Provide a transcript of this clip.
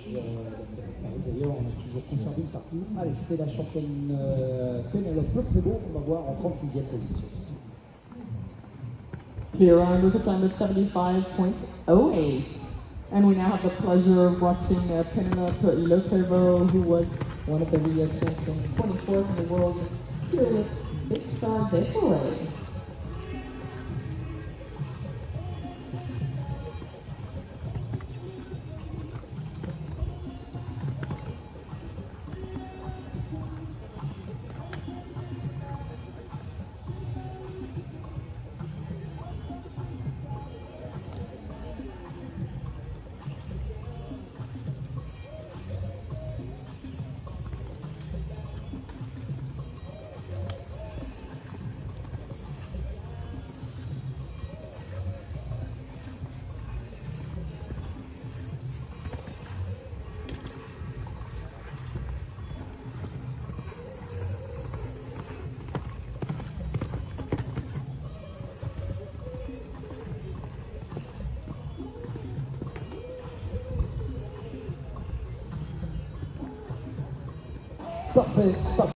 D'ailleurs, on a toujours conservé une partie. Allez, c'est la championne Pénélope Prévost qu'on va voir en 36e position. Clear round with a time of 75.08. And we now have the pleasure of watching Penelope Lefebvre, who was one of the Rio champions, 24th in the world, here with Big Star Forêts. Parfait.